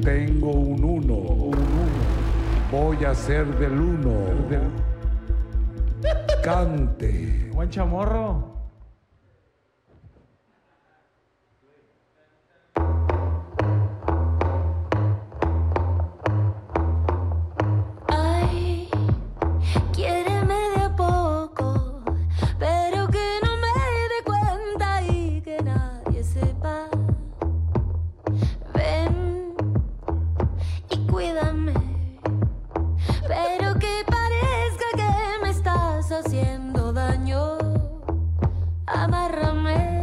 Tengo un uno. Voy a ser del uno. Cante. Buen chamorro. Ay, quiéreme de a poco, pero que no me dé cuenta y que nadie sepa. Ven y cuídame, pero que parezca que me estás haciendo daño. Amárrame.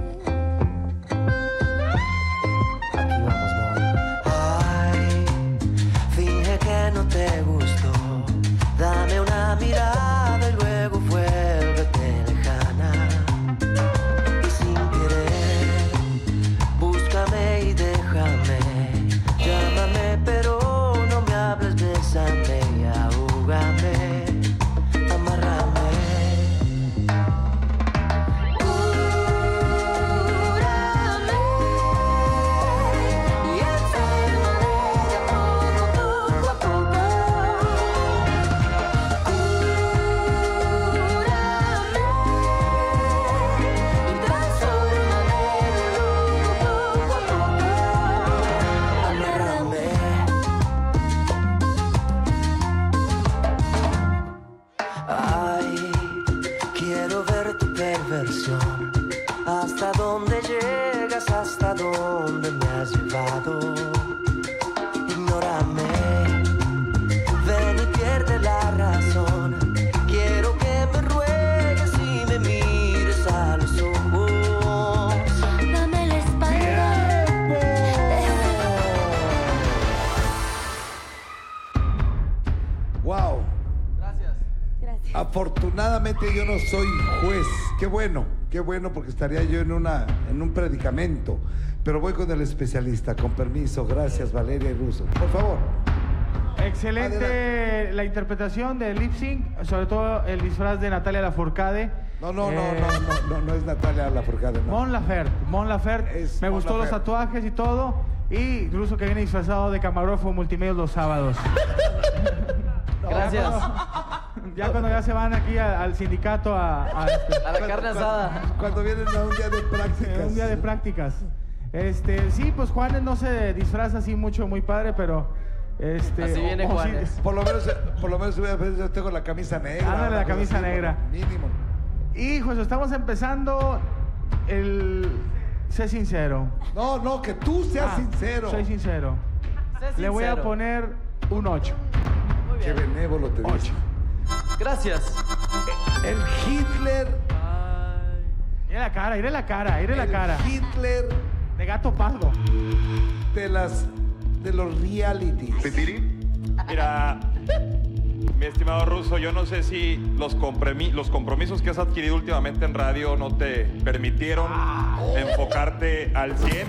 Aquí vamos, Mon. Ay, finge que no te gustó. Dame una mirada y luego vuélvete lejana. Y sin querer, búscame y déjame. Llámame, pero no me hables, bésame y ahúgame. Amárrame. Y enséñame de poco a poco. Cúrame y transfórmame de nuevo poco a poco. Amárrame. Ay, quiero ver tu perversión. Hasta dónde llegas, hasta dónde me has llevado. Ignórame, ven y pierde la razón. Quiero que me ruegues y me mires a los ojos. Dame la espalda. ¡Wow! Gracias. Afortunadamente yo no soy juez. Qué bueno porque estaría yo en un predicamento. Pero voy con el especialista, con permiso. Gracias, Valeria y Russo. Por favor. Excelente Adelante. la interpretación de lip sync, sobre todo el disfraz de Natalia Lafourcade. No es Natalia Lafourcade, no. Mon Laferte. Es Me Mon gustó los Laferte. tatuajes y todo. Y Russo que viene disfrazado de camarógrafo multimedia los sábados. Gracias. Ya cuando ya se van aquí al sindicato A la carne asada. Cuando vienen a un día de prácticas. un día de prácticas. Sí, pues Juanes no se disfraza así mucho, muy padre, pero Así viene sí, Juanes. Por lo menos yo tengo la camisa negra. Ándale, la una cosa camisa así, negra. Mínimo. Hijos, estamos empezando el sé sincero. No, que tú seas sincero. Soy sincero. Sé Le voy a sincero. poner un 8. Muy Qué bien. benévolo te dice. Gracias. El Hitler. Ay. Iré la cara, iré la cara, iré la el cara. Hitler De gato pardo. de los realities. Mira, mi estimado Russo, yo no sé si los compromisos que has adquirido últimamente en radio no te permitieron enfocarte al 100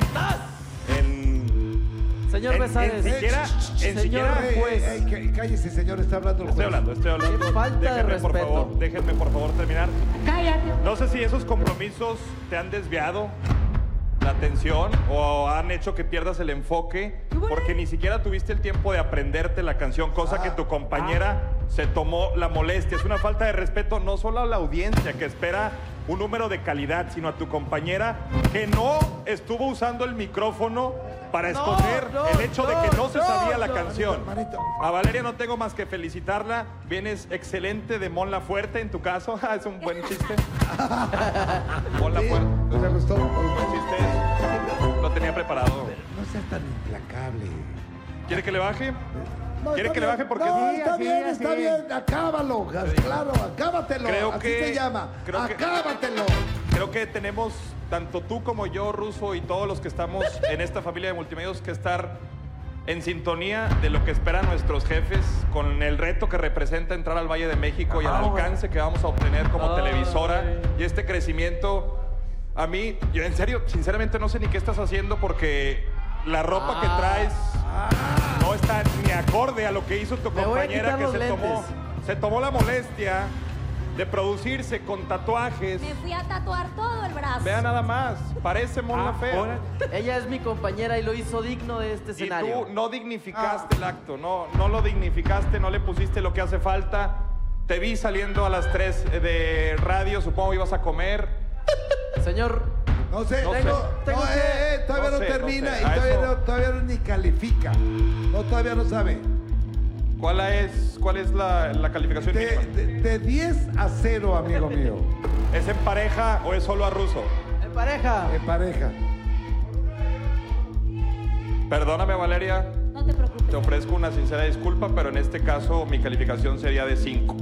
Señor Besares. en Señor siquiera juez. Cállese, señor, está hablando el Estoy juez. hablando. Qué falta de Déjenme, por respeto. favor, déjenme por favor terminar. Cállate. No sé si esos compromisos te han desviado la atención o han hecho que pierdas el enfoque porque ni siquiera tuviste el tiempo de aprenderte la canción, cosa que tu compañera se tomó la molestia. Es una falta de respeto no solo a la audiencia que espera un número de calidad, sino a tu compañera que no estuvo usando el micrófono para esconder el hecho de que no se sabía la canción. Manito. A Valeria no tengo más que felicitarla. Vienes excelente de Mon Laferte en tu caso. Es un buen chiste. Mon Laferte. ¿No te gustó? El chiste lo tenía preparado. No seas tan implacable. ¿Quiere que le baje? No, ¿Quiere está que le bien. baje? Porque No, Sí, está así, bien, así. está bien. Acábalo. Claro, acábatelo. Creo Así que- se llama. creo que- Acábatelo. creo que tenemos, tanto tú como yo, Russo, y todos los que estamos en esta familia de multimedios, que estar en sintonía de lo que esperan nuestros jefes con el reto que representa entrar al Valle de México y el alcance que vamos a obtener como Ay. televisora y este crecimiento. A mí, yo en serio, sinceramente no sé ni qué estás haciendo porque la ropa que traes no está ni acorde a lo que hizo tu Me voy a compañera quitar que los se tomó lentes. la molestia de producirse con tatuajes. Me fui a tatuar todo el brazo. Vea nada más, parece Mon Laferte. Ella es mi compañera y lo hizo digno de este Y escenario. tú no dignificaste el acto, no lo dignificaste, no le pusiste lo que hace falta. Te vi saliendo a las 3 de radio, supongo ibas a comer. Señor, No sé, No sé. Tengo que- todavía no no, sé, termina no sé. y A todavía eso- no, todavía no ni califica. No, todavía no sabe. ¿Cuál es la calificación mínima? De 10 a 0, amigo mío. ¿Es en pareja o es solo a ruso? en pareja. En pareja. Perdóname, Valeria. No te preocupes. Te ofrezco una sincera disculpa, pero en este caso mi calificación sería de 5.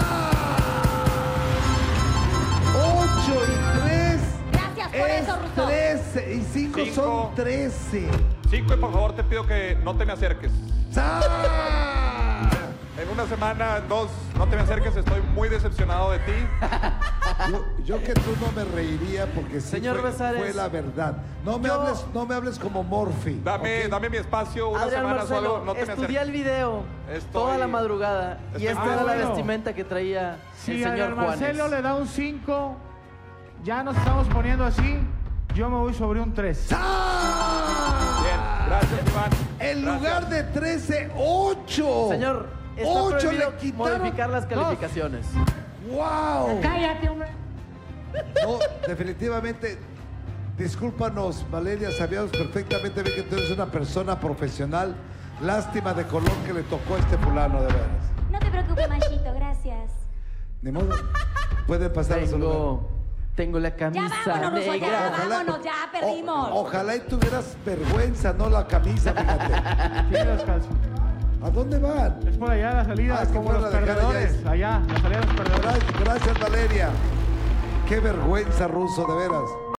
8 y 3. Gracias por es eso, Russo. 13 y 5 Cinco. son 13. 5 y por favor te pido que no te me acerques. ¡Ah! En una semana, en 2, no te me acerques, estoy muy decepcionado de ti. Yo que tú no me reiría porque sí Señor fue, Besares, fue la verdad. No me hables como Morphy. Dame, ¿ok? dame mi espacio, una Adrián semana Marcelo, solo, no te me estudié acerques. el video Estoy- toda la madrugada y estoy- esta Ah, era la bueno. vestimenta que traía Si el señor Adrián Juanes. Marcelo le da un 5, ya nos estamos poniendo así, yo me voy sobre un 3. ¡Ah! Bien, gracias, Iván. En Gracias. lugar de 13, 8. Señor, está 8 prohibido le quitaron. modificar las calificaciones. ¡Wow! Cállate, hombre. No, definitivamente, discúlpanos, Valeria, sabíamos perfectamente bien que tú eres una persona profesional. Lástima de color que le tocó a este fulano, de veras. No te preocupes, Machito, gracias. Ni modo. Pueden pasar a su lugar. Tengo la Ya camisa vámonos, Russo, negra. ya vámonos, ya perdimos. Ojalá y tuvieras vergüenza, no la camisa, fíjate. Tiene descalzo. ¿A dónde van? Es por allá la salida, Ah, es que como fueron los a dejar perdedores. Allá, la salida de los perdedores. Gracias, Valeria. Qué vergüenza, Ruso, de veras.